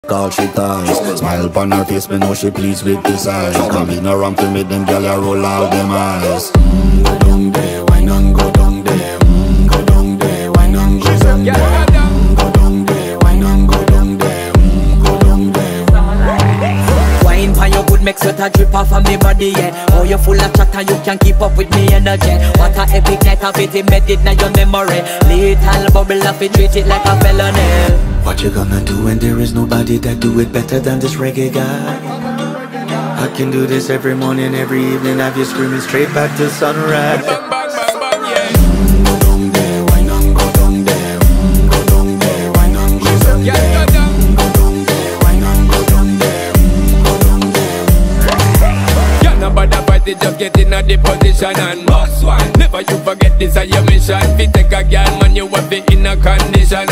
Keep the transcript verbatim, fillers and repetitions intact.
All she ties, smile upon her face, me know she pleased with this eyes. Come in around to me, them gyal a roll out them eyes. Mm, go down there, why not go down there? Mm, go down there, why not go down there? Mm, go down there, why not go down there? Mm, go down there. Wine pan your good, make sweat a drip off of me body, yeah. Oh, you full of chatter, you can keep up with me energy. What a epic night of it, embedded now your memory. Little bubble of it, treat it like a felony. What you gonna do when there is nobody that do it better than this reggae guy? I can do this every morning, every evening, have you screaming straight back to sunrise. Mm, go down there, why not go down there? Mm, go down there, why not go down there? Mm, go down there, why not go down there? Mm, go down there. You're not bad about it, just get in a the position and boss one. Never you forget this is your mission. If you take a girl, man, you have it in a condition.